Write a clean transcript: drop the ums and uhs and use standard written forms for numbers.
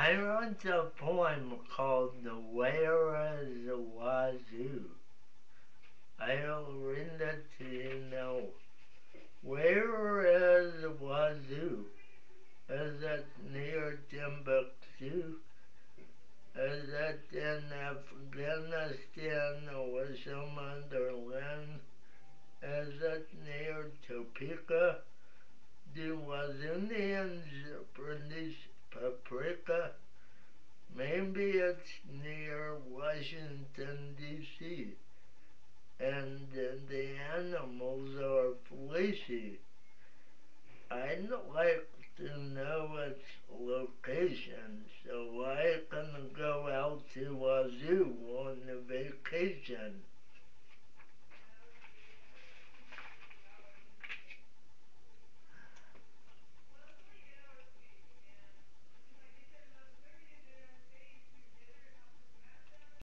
I wrote a poem called The Where is the Wazoo. I'll read it to you now. Where is the Wazoo? Is it near Timbuktu? Is it in Afghanistan or some other land? Is it near Topeka? Do Wazunians produce paprika? Maybe it's near Washington, D.C., and the animals are fleecy. I'd like to know its location so I can go out to Wazoo on a vacation.